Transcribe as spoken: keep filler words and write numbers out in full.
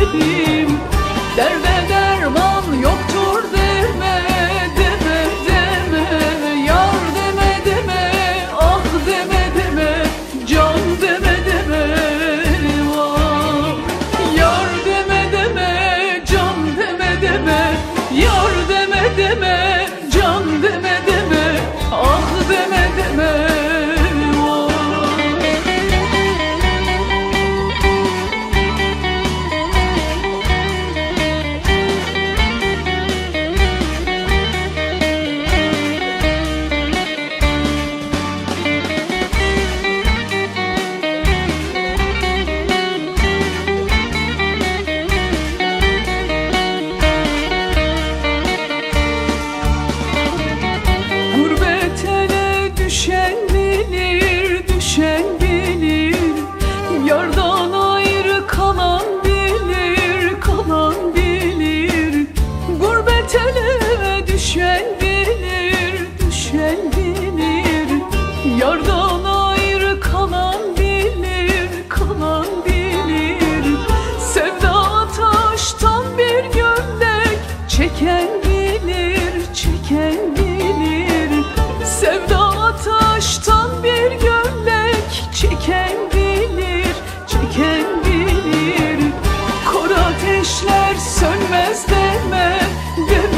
benim. Derde derman yoktur deme, deme, deme. Yar deme, deme, ah deme, deme. Can deme, deme, vah. Yar deme, deme, can deme, deme. Yar deme, deme, can deme, deme. Ah deme, deme. Düşen bilir, düşen bilir. Yardan ayrı kalan bilir, kalan bilir. Gurbet ele düşen bilir, düşen bilir. Yardan ayrı kalan bilir, kalan bilir. Sevda taştan bir gömlek çeken bilir, çeken bilir. Sevda taştan bir gömlek çeken bilir, çeken bilir. Kor ateşler sönmez deme, deme.